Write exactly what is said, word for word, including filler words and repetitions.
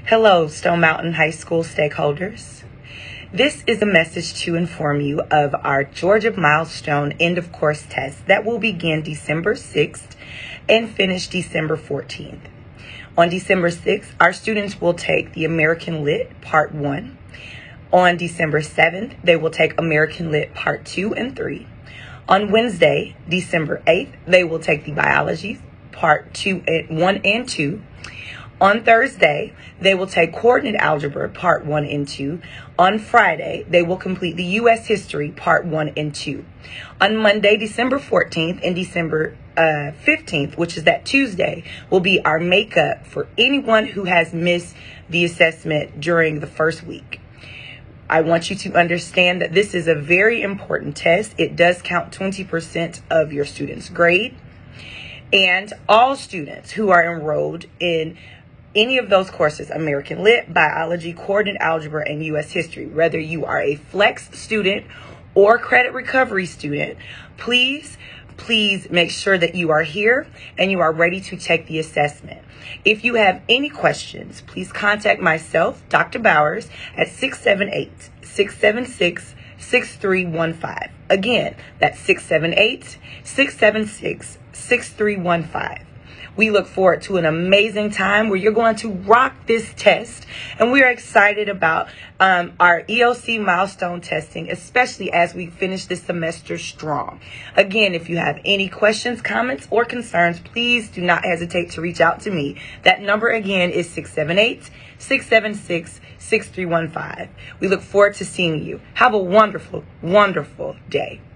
Hello, Stone Mountain High School stakeholders. This is a message to inform you of our Georgia Milestone End of Course test that will begin December sixth and finish December fourteenth. On December sixth, our students will take the American Lit Part one. On December seventh, they will take American Lit Part two and three. On Wednesday, December eighth, they will take the Biology Part two and one and two. On Thursday, they will take Coordinate Algebra Part one and two. On Friday, they will complete the U S History Part one and two. On Monday, December fourteenth and December uh, fifteenth, which is that Tuesday, will be our makeup for anyone who has missed the assessment during the first week. I want you to understand that this is a very important test. It does count twenty percent of your student's grade. And all students who are enrolled in any of those courses, American Lit, Biology, Coordinate Algebra, and U S History, whether you are a flex student or credit recovery student, please, please make sure that you are here and you are ready to take the assessment. If you have any questions, please contact myself, Doctor Bowers, at six seven eight, six seven six, six three one five. Again, that's six seven eight, six seven six, six three one five. We look forward to an amazing time where you're going to rock this test. And we are excited about um, our E L C milestone testing, especially as we finish this semester strong. Again, if you have any questions, comments, or concerns, please do not hesitate to reach out to me. That number again is six seven eight, six seven six, six three one five. We look forward to seeing you. Have a wonderful, wonderful day.